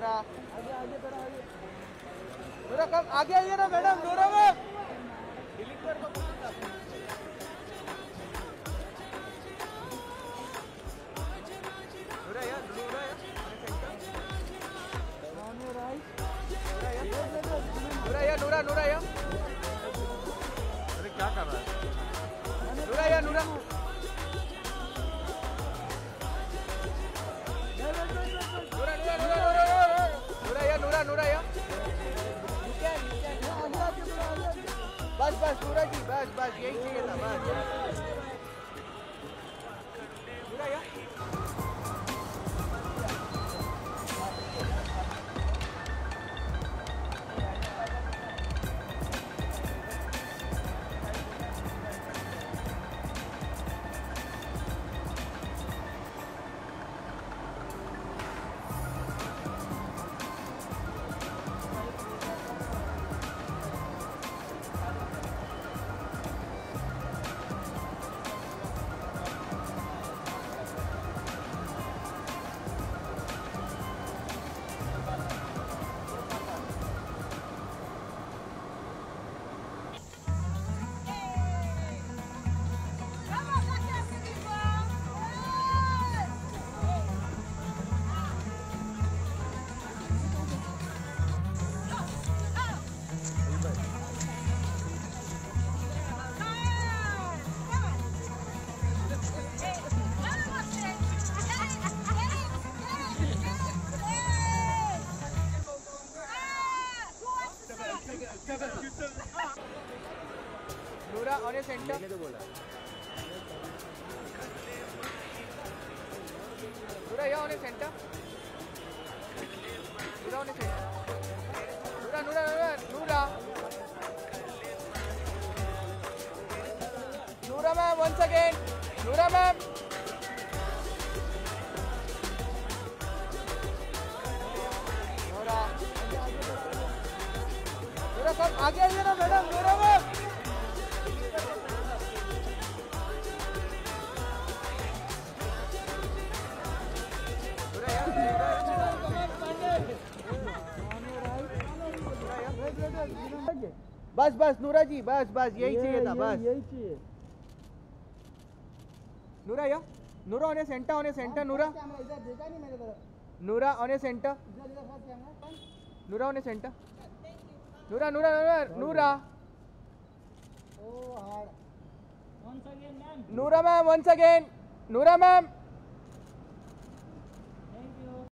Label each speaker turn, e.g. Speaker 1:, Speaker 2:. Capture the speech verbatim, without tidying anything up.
Speaker 1: नूरा आगे आगे थोड़ा आगे नूरा कम आगे आइए ना मैडम नूरा मैम डिलीट कर दो नूरा यार नूरा यार नूरा यार नूरा यार नूरा नूरा यार अरे क्या कर रहा है नूरा यार नूरा नूरा नूरा या बस बस नूरा जी बस बस यही चाहिए था बस नूरा या नूरा ऑन सेंटर तो बोला नूरा या on center Noora on center Noora Noora Noora Noora ma'am once again Noora ma'am Noora Noora सब आगे आइए ना मैडम नूरा मैम बस बस नूरा जी बस बस यही चाहिए था बस यही चाहिए नूरा या नूरा on centre on center Noora Noora on center Noora on center Noora Noora Noora Noora ma'am once again Noora ma'am